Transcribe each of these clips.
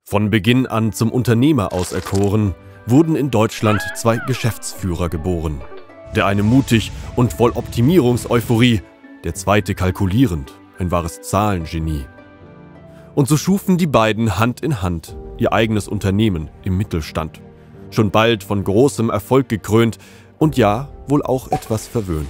Von Beginn an zum Unternehmer auserkoren, wurden in Deutschland zwei Geschäftsführer geboren. Der eine mutig und voll Optimierungseuphorie, der zweite kalkulierend, ein wahres Zahlengenie. Und so schufen die beiden Hand in Hand ihr eigenes Unternehmen im Mittelstand. Schon bald von großem Erfolg gekrönt und ja, wohl auch etwas verwöhnt.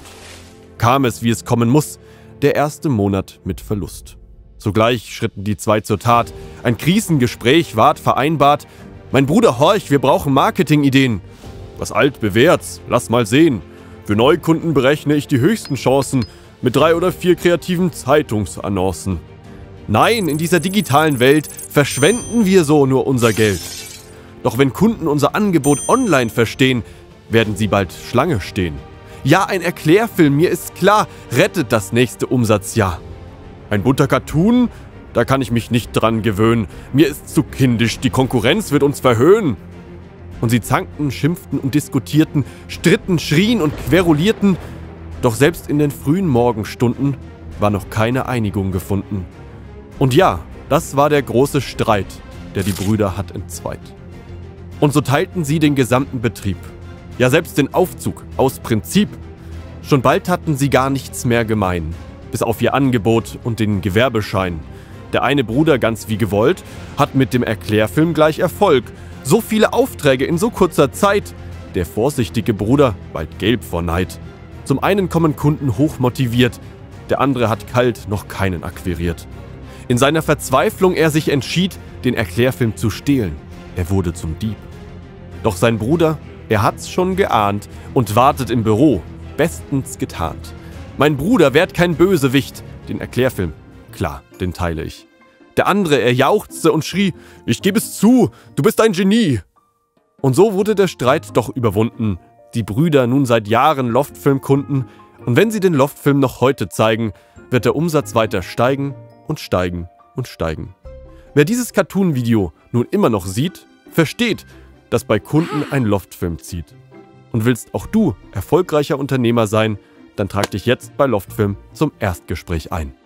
Kam es, wie es kommen muss, der erste Monat mit Verlust. Sogleich schritten die zwei zur Tat. Ein Krisengespräch ward vereinbart. Mein Bruder, horch, wir brauchen Marketingideen. Was alt bewährt's, lass mal sehen. Für Neukunden berechne ich die höchsten Chancen mit 3 oder 4 kreativen Zeitungsannoncen. Nein, in dieser digitalen Welt verschwenden wir so nur unser Geld. Doch wenn Kunden unser Angebot online verstehen, werden sie bald Schlange stehen. Ja, ein Erklärfilm, mir ist klar, rettet das nächste Umsatzjahr. Ein bunter Cartoon? Da kann ich mich nicht dran gewöhnen. Mir ist zu kindisch, die Konkurrenz wird uns verhöhnen. Und sie zankten, schimpften und diskutierten, stritten, schrien und querulierten. Doch selbst in den frühen Morgenstunden war noch keine Einigung gefunden. Und ja, das war der große Streit, der die Brüder hat entzweit. Und so teilten sie den gesamten Betrieb. Ja, selbst den Aufzug, aus Prinzip. Schon bald hatten sie gar nichts mehr gemein, bis auf ihr Angebot und den Gewerbeschein. Der eine Bruder, ganz wie gewollt, hat mit dem Erklärfilm gleich Erfolg. So viele Aufträge in so kurzer Zeit. Der vorsichtige Bruder, bald gelb vor Neid. Zum einen kommen Kunden hochmotiviert, der andere hat kalt noch keinen akquiriert. In seiner Verzweiflung er sich entschied, den Erklärfilm zu stehlen. Er wurde zum Dieb. Doch sein Bruder, er hat's schon geahnt und wartet im Büro, bestens getarnt. Mein Bruder, werd kein Bösewicht, den Erklärfilm, klar, den teile ich. Der andere, er jauchzte und schrie, ich gebe es zu, du bist ein Genie. Und so wurde der Streit doch überwunden. Die Brüder nun seit Jahren Loftfilm-Kunden und wenn sie den Loftfilm noch heute zeigen, wird der Umsatz weiter steigen und steigen und steigen. Wer dieses Cartoon-Video nun immer noch sieht, versteht, dass bei Kunden ein Loftfilm zieht. Und willst auch du erfolgreicher Unternehmer sein, dann trag dich jetzt bei Loftfilm zum Erstgespräch ein.